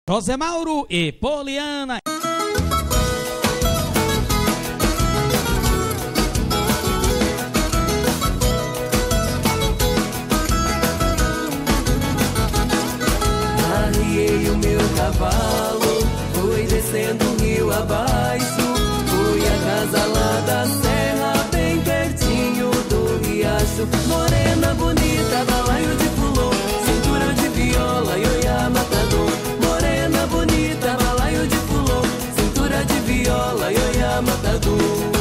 José Mauro e Poliana. Arriei o meu cavalo, fui descendo o rio abaixo, fui à casa lá da serra, bem pertinho do riacho. Morena bonita, balaio de fulô, cintura de viola, ioiá matador. Morena bonita, balaio de fulô, cintura de viola, ioiá matador.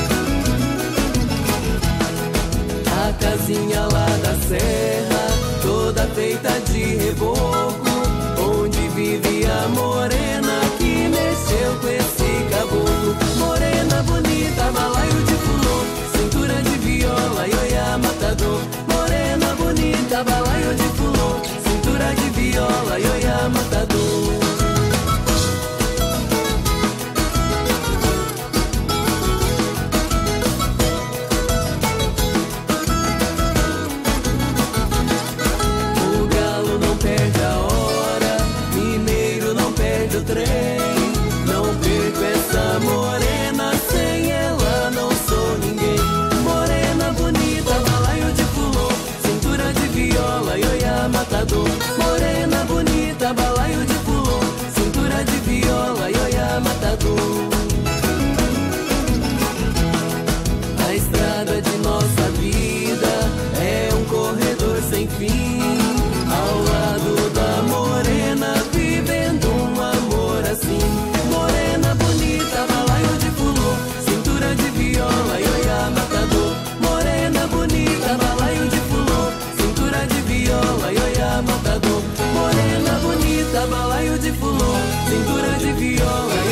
A casinha lá da serra, toda feita de reboco, onde vive a morena que mexeu com esse caboclo. Morena bonita, balaio de fulô, cintura de viola, ioiá matador. Morena bonita, balaio de fulô, cintura de viola, ioiá matador. Não perco essa morena, sem ela não sou ninguém. Morena bonita, balaio de fulô, cintura de viola, ioiá matador. Morena bonita, balaio de fulô, cintura de viola, ioiá matador. A estrada de nossa vida é um corredor sem fim, ao lado da morena, vivendo um amor assim. Morena bonita, balaio de fulô, cintura de viola, ioiá matador. Morena bonita, balaio de fulô, cintura de viola, ioiá matador. Morena bonita, balaio de fulô, cintura de viola,